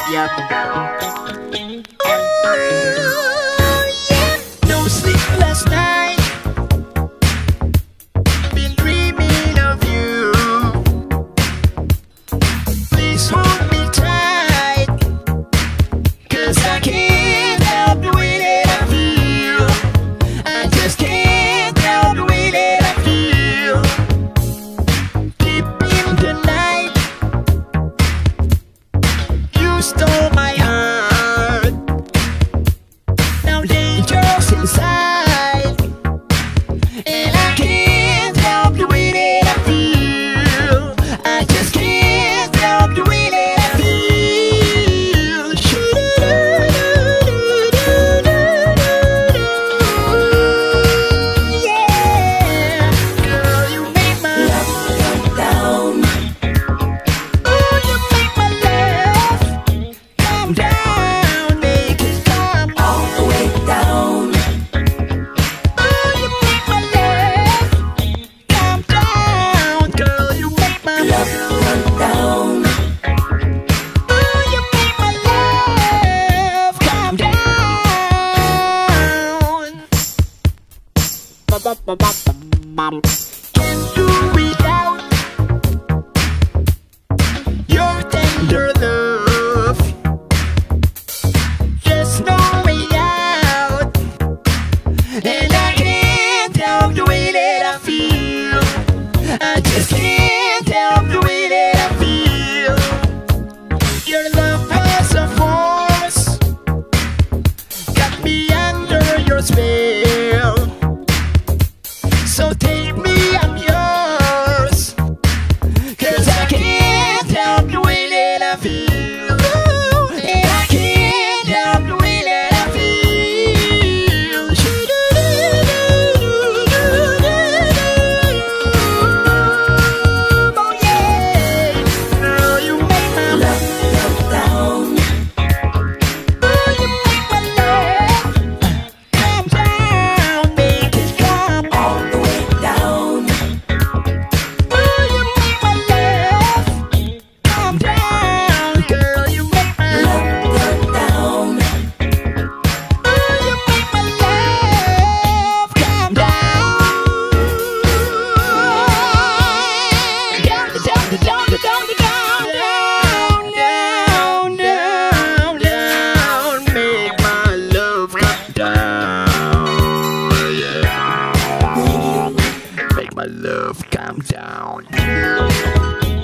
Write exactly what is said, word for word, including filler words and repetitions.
Yep. No sleepless night, been dreaming of you. Please hold me tight, 'cause I can't help the way that I feel. I just can't help the way that I feel. Deep in the night, you stole my heart. Now dangerous inside, and I can't help the way that I feel. I just can't help the way that I feel. Yeah, girl, you make my love come down. Oh, you make my love come down, make it come all the way down. Oh, you make my love come down, girl, you make my love come down. Oh, you make my love come down. Ba-ba-ba-ba-bum. Can't do without your tender love. There's no way out, and I can't help the way that I feel. I just can't help the way that I feel. Your love has a force, got me under your spell. So take me, I'm yours, 'cause I can't help the way that I feel. And I can't help the way that I feel. Oh yeah, girl, you make my love come down. Oh, you make my love come down, make it come all the way down. Oh, you make my love come down, girl, you make my love come down. Oh, you make my love come down. Down, down, down, down, down, down, down, down, down, make my love come down. Yeah. Make my love come down.